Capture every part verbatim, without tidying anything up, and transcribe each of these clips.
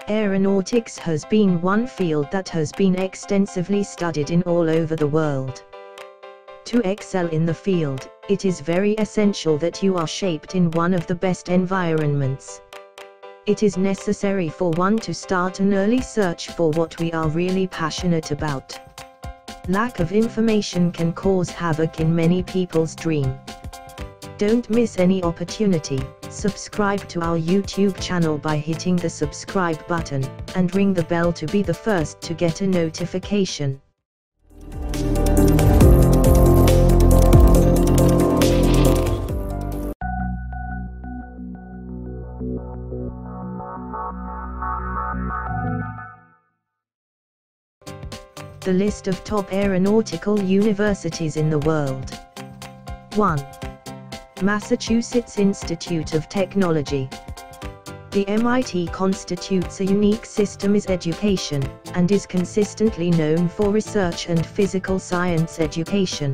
Aeronautics has been one field that has been extensively studied in all over the world. To excel in the field, it is very essential that you are shaped in one of the best environments. It is necessary for one to start an early search for what we are really passionate about. Lack of information can cause havoc in many people's dream. Don't miss any opportunity. Subscribe to our YouTube channel by hitting the subscribe button, and ring the bell to be the first to get a notification. The list of top aeronautical universities in the world. one. Massachusetts Institute of Technology. The M I T constitutes a unique system of education, and is consistently known for research and physical science education.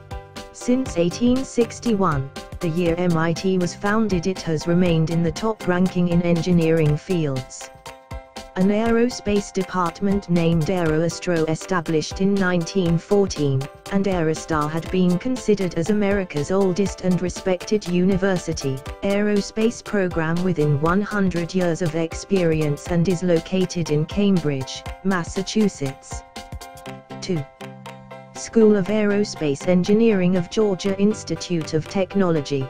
Since eighteen sixty-one, the year M I T was founded, it has remained in the top ranking in engineering fields. An aerospace department named Aeroastro established in nineteen fourteen, and Aerostar had been considered as America's oldest and respected university, aerospace program within one hundred years of experience, and is located in Cambridge, Massachusetts. two. School of Aerospace Engineering of Georgia Institute of Technology.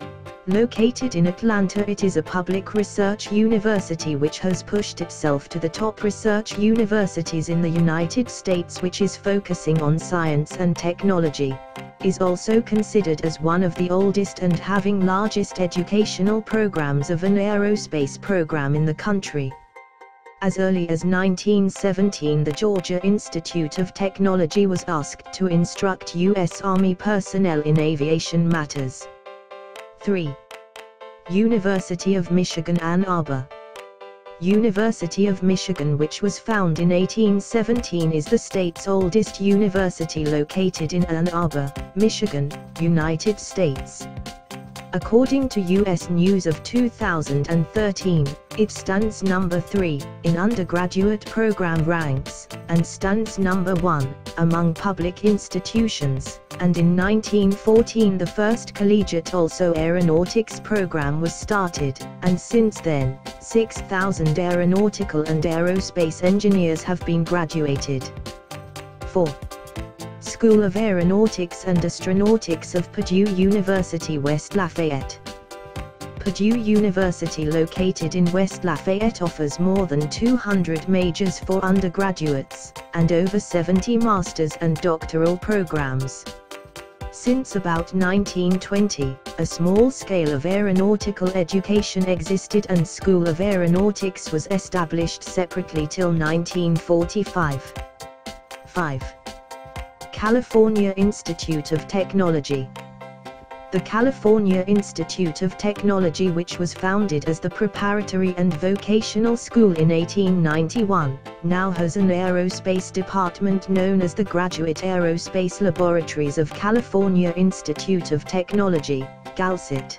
Located in Atlanta, it is a public research university which has pushed itself to the top research universities in the United States, which is focusing on science and technology. Is also considered as one of the oldest and having largest educational programs of an aerospace program in the country. As early as nineteen seventeen, the Georgia Institute of Technology was asked to instruct U S Army personnel in aviation matters. three. University of Michigan Ann Arbor. University of Michigan, which was founded in eighteen seventeen, is the state's oldest university, located in Ann Arbor, Michigan, United States. According to U S News of two thousand thirteen, it stands number three in undergraduate program ranks, and stands number one among public institutions, and in nineteen fourteen the first collegiate also aeronautics program was started, and since then, six thousand aeronautical and aerospace engineers have been graduated. four. School of Aeronautics and Astronautics of Purdue University, West Lafayette. Purdue University, located in West Lafayette, offers more than two hundred majors for undergraduates, and over seventy master's and doctoral programs. Since about nineteen twenty, a small scale of aeronautical education existed, and School of Aeronautics was established separately till nineteen forty-five. five. California Institute of Technology. The California Institute of Technology, which was founded as the preparatory and vocational school in eighteen ninety-one, now has an aerospace department known as the Graduate Aerospace Laboratories of California Institute of Technology, GALCIT.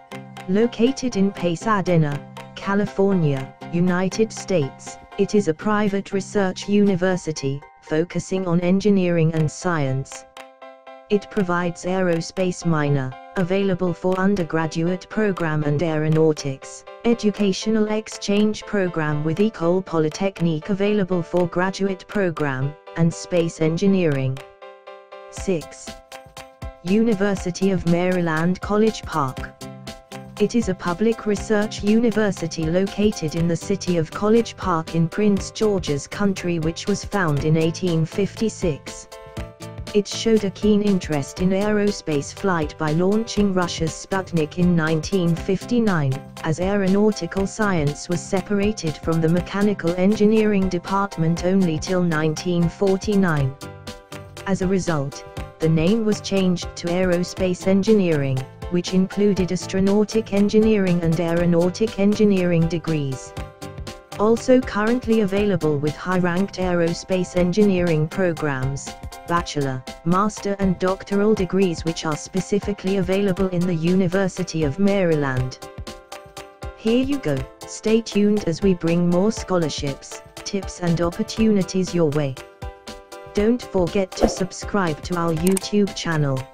Located in Pasadena, California, United States, it is a private research university, focusing on engineering and science. It provides aerospace minor, available for undergraduate program, and aeronautics, educational exchange program with École Polytechnique, available for graduate program, and space engineering. six. University of Maryland, College Park. It is a public research university located in the city of College Park in Prince George's County, which was founded in eighteen fifty-six. It showed a keen interest in aerospace flight by launching Russia's Sputnik in nineteen fifty-nine, as aeronautical science was separated from the mechanical engineering department only till nineteen forty-nine. As a result, the name was changed to aerospace engineering, which included astronautic engineering and aeronautic engineering degrees. Also currently available with high-ranked aerospace engineering programs, bachelor, master and doctoral degrees, which are specifically available in the University of Maryland. Here you go, Stay tuned as we bring more scholarships, tips and opportunities your way. Don't forget to subscribe to our YouTube channel.